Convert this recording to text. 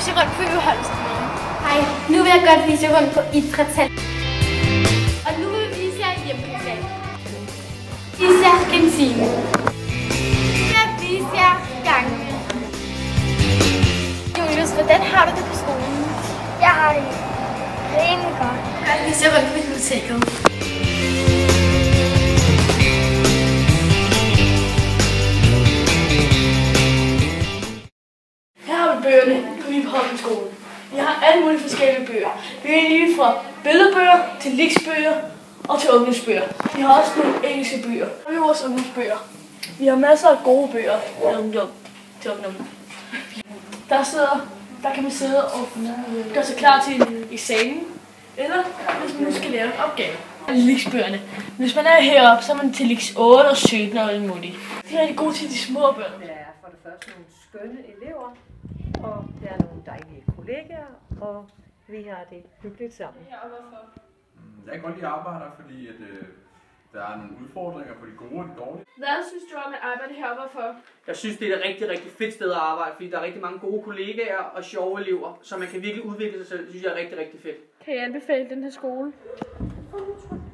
vise jer rundt på øveholdet. Hej, nu vil jeg godt vise jer rundt på idrætshal. Og nu vil vi vise jer hjemmekundskab. Vise jer kantinen. Nu vil jeg vise jer gangene. Julius, hvordan har du det på skolen? Jeg har det rimelig godt. Jeg vil vise jer rundt på biblioteket. Her har vi bøgerne på Viborg-skolen. Vi har alle mulige forskellige bøger. Vi er lige fra billedbøger til leksbøger og til ungdomsbøger. Vi har også nogle engelske bøger. Og vi har vores ungdomsbøger. Vi har masser af gode bøger til ungdom. Der kan man sidde og gøre sig klar til en eksamen, eller hvis man nu skal lave en opgave. Leksbøgerne. Hvis man er heroppe, så er man til leks 8 og 17 og alt muligt. Det er rigtig gode til de små børn. Der er for det første nogle skønne elever, og der er nogle dejlige kollegaer, og vi har det hyggeligt sammen. Jeg kan godt lide at arbejde her, fordi at, der er nogle udfordringer på de gode og de dårlige. Hvad synes du om at arbejde heroppe for? Jeg synes, det er et rigtig, rigtig fedt sted at arbejde, fordi der er rigtig mange gode kollegaer og sjove elever, så man kan virkelig udvikle sig selv. Det synes jeg er rigtig, rigtig fedt. Kan I anbefale den her skole?